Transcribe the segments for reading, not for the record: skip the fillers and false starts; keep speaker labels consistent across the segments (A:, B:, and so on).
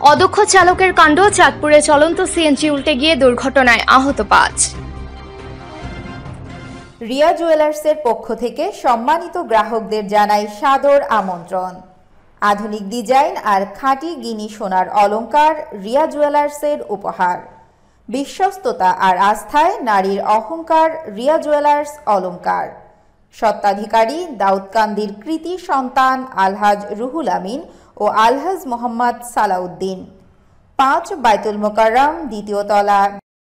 A: অদক্ষ চালকের কাণ্ড, চাঁদপুরে চলন্ত সিএনজি উল্টে গিয়ে দুর্ঘটনায় আহত ৫।
B: রিয়া জুয়েলার্সের পক্ষ থেকে সম্মানিত গ্রাহকদের জানাই সাদর আমন্ত্রণ। আধুনিক ডিজাইন আর খাঁটি গিনি সোনার অলংকার রিয়া জুয়েলার্সের উপহার। বিশ্বস্ততা আর আস্থায় নারীর অহংকার রিয়া জুয়েলার্স অলংকার। স্বত্বাধিকারী দাউদকান্দির কৃতি সন্তান আলহাজ রুহুল আমিন ও আলহাজ মোহাম্মদ সালাউদ্দিন। ৫ বাইতুল মোকাররম, দ্বিতীয় তলা।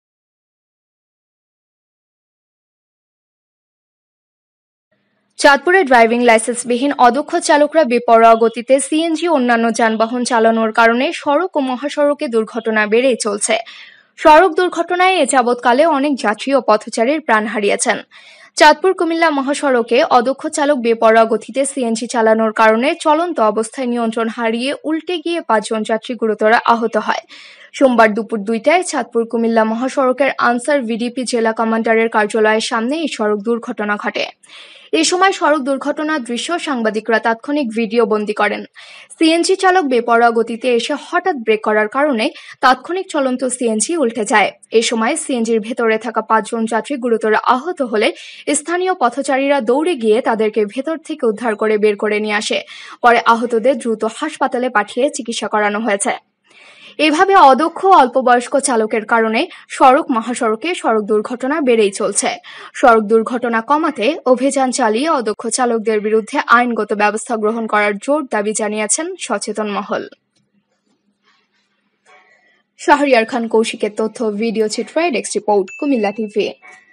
A: চাঁদপুরে ড্রাইভিং লাইসেন্সবিহীন অদক্ষ চালকরা বেপরোয়া গতিতে সিএনজি অন্যান্য যানবাহন চালানোর কারণে সড়ক ও মহাসড়কে দুর্ঘটনা বেড়েই চলছে। সড়ক দুর্ঘটনায় এ যাবৎকালে অনেক যাত্রী ও পথচারীর প্রাণ হারিয়েছেন। চাঁদপুর কুমিল্লা মহাসড়কে অদক্ষ চালক বেপরোয়া গতিতে সিএনজি চালানোর কারণে চলন্ত অবস্থায় নিয়ন্ত্রণ হারিয়ে উল্টে গিয়ে ৫ জন যাত্রী গুরুতর আহত হয়। সোমবার দুপুর ২টায় চাঁদপুর কুমিল্লা মহাসড়কের আনসার ভিডিপি জেলা কমান্ডারের কার্যালয়ের সামনে এই সড়ক দুর্ঘটনা ঘটে। এ সময় সড়ক দুর্ঘটনার দৃশ্য সাংবাদিকরা তাৎক্ষণিক ভিডিও বন্দী করেন। সিএনজি চালক বেপরোয়া গতিতে এসে হঠাৎ ব্রেক করার কারণে তাৎক্ষণিক চলন্ত সিএনজি উল্টে যায়। এ সময় সিএনজির ভেতরে থাকা ৫ জন যাত্রী গুরুতর আহত হলে স্থানীয় পথচারীরা দৌড়ে গিয়ে তাদেরকে ভেতর থেকে উদ্ধার করে বের করে নিয়ে আসে। পরে আহতদের দ্রুত হাসপাতালে পাঠিয়ে চিকিৎসা করানো হয়েছে। এভাবে অদক্ষ অল্পবয়স্ক চালকের কারণে সড়ক মহাসড়কে সড়ক দুর্ঘটনা বেড়েই চলছে। সড়ক দুর্ঘটনা কমাতে অভিযান চালিয়ে অদক্ষ চালকদের বিরুদ্ধে আইনগত ব্যবস্থা গ্রহণ করার জোর দাবি জানিয়েছেন সচেতন মহল। শাহরিয়ার খান কৌশিকের তথ্য, ভিডিও চিত্রে ডেস্ক রিপোর্ট, কুমিল্লা টিভি।